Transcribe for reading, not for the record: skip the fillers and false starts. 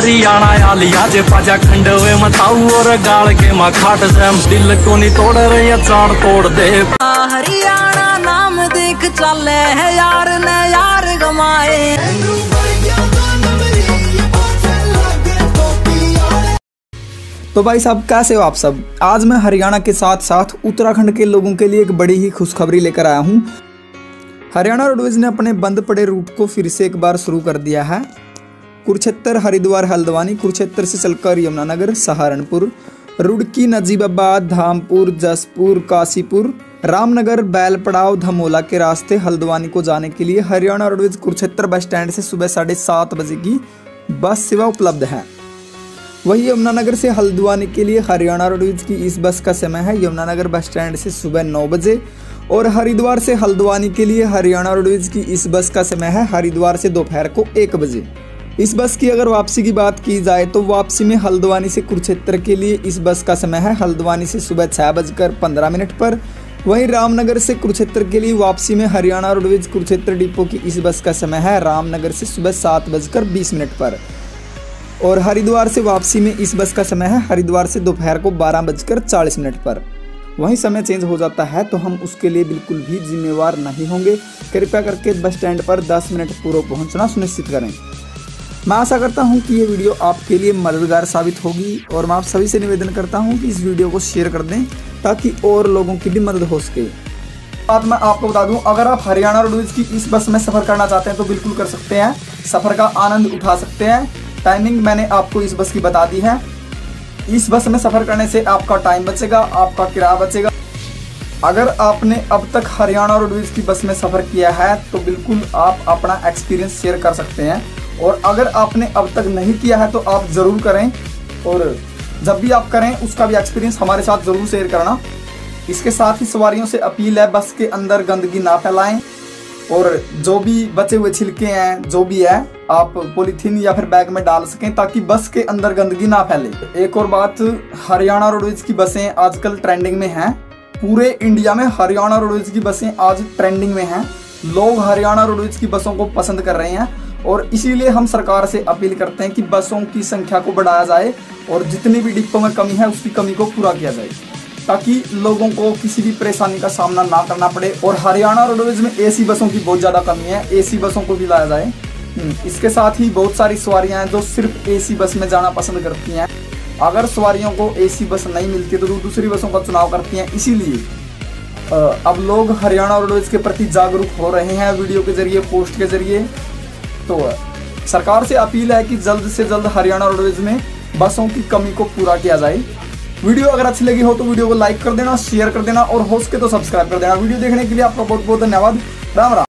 हरियाणा आलिया जे पाजा खंडवे मथाऊ और गाल के मा खाट से दिल को नहीं तोड़ रहे चार तोड़ दे। हरियाणा नाम देख चले है यार ने यार गमाए। तो भाई साहब कैसे हो आप सब। आज मैं हरियाणा के साथ साथ उत्तराखंड के लोगों के लिए एक बड़ी ही खुशखबरी लेकर आया हूँ। हरियाणा रोडवेज ने अपने बंद पड़े रूट को फिर से एक बार शुरू कर दिया है। कुरुक्षेत्र, हरिद्वार, हल्द्वानी, कुरुक्षेत्र से चलकर यमुनानगर, सहारनपुर, रुड़की, नजीबाबाद, धामपुर, जसपुर, काशीपुर, रामनगर, बैलपड़ाव, धमोला के रास्ते हल्द्वानी को जाने के लिए Haryana roadways Kurukshetra bus stand से सुबह 7:30 बजे की बस सेवा उपलब्ध है। वही यमुनानगर से हल्द्वानी के लिए हरियाणा रोडवेज की इस बस का समय है यमुनानगर बस स्टैंड से सुबह 9 बजे और हरिद्वार से हल्द्वानी के लिए हरियाणा रोडवेज की इस बस का समय है हरिद्वार से दोपहर को 1 बजे। इस बस की अगर वापसी की बात की जाए तो वापसी में हल्द्वानी से कुरुक्षेत्र के लिए इस बस का समय है हल्द्वानी से सुबह 6:15 पर। वहीं रामनगर से कुरुक्षेत्र के लिए वापसी में हरियाणा रोडवेज कुरुक्षेत्र डिपो की इस बस का समय है रामनगर से सुबह 7:20 पर और हरिद्वार से वापसी में इस बस का समय है हरिद्वार से दोपहर को 12:40 पर। वहीं समय चेंज हो जाता है तो हम उसके लिए बिल्कुल भी जिम्मेवार नहीं होंगे। कृपया करके बस स्टैंड पर 10 मिनट पूर्व पहुंचना सुनिश्चित करें। मैं आशा करता हूं कि ये वीडियो आपके लिए मददगार साबित होगी और मैं आप सभी से निवेदन करता हूं कि इस वीडियो को शेयर कर दें ताकि और लोगों की भी मदद हो सके। बात मैं आपको बता दूं, अगर आप हरियाणा रोडवेज की इस बस में सफ़र करना चाहते हैं तो बिल्कुल कर सकते हैं, सफ़र का आनंद उठा सकते हैं। टाइमिंग मैंने आपको इस बस की बता दी है। इस बस में सफ़र करने से आपका टाइम बचेगा, आपका किराया बचेगा। अगर आपने अब तक हरियाणा रोडवेज की बस में सफ़र किया है तो बिल्कुल आप अपना एक्सपीरियंस शेयर कर सकते हैं और अगर आपने अब तक नहीं किया है तो आप ज़रूर करें और जब भी आप करें उसका भी एक्सपीरियंस हमारे साथ ज़रूर शेयर करना। इसके साथ ही सवारियों से अपील है, बस के अंदर गंदगी ना फैलाएं और जो भी बचे हुए छिलके हैं जो भी है आप पॉलीथीन या फिर बैग में डाल सकें ताकि बस के अंदर गंदगी ना फैले। एक और बात, हरियाणा रोडवेज की बसें आजकल ट्रेंडिंग में हैं। पूरे इंडिया में हरियाणा रोडवेज की बसें आज ट्रेंडिंग में हैं। लोग हरियाणा रोडवेज की बसों को पसंद कर रहे हैं और इसीलिए हम सरकार से अपील करते हैं कि बसों की संख्या को बढ़ाया जाए और जितनी भी डिपो में कमी है उसकी कमी को पूरा किया जाए ताकि लोगों को किसी भी परेशानी का सामना ना करना पड़े। और हरियाणा रोडवेज में एसी बसों की बहुत ज़्यादा कमी है, एसी बसों को भी लाया जाए। इसके साथ ही बहुत सारी सवारियां हैं जो सिर्फ एसी बस में जाना पसंद करती हैं। अगर सवारियों को एसी बस नहीं मिलती तो दूसरी बसों का चुनाव करती हैं। इसीलिए अब लोग हरियाणा रोडवेज के प्रति जागरूक हो रहे हैं वीडियो के जरिए, पोस्ट के जरिए। तो सरकार से अपील है कि जल्द से जल्द हरियाणा रोडवेज में बसों की कमी को पूरा किया जाए। वीडियो अगर अच्छी लगी हो तो वीडियो को लाइक कर देना, शेयर कर देना और हो सके तो सब्सक्राइब कर देना। वीडियो देखने के लिए आपका बहुत बहुत धन्यवाद। राम राम।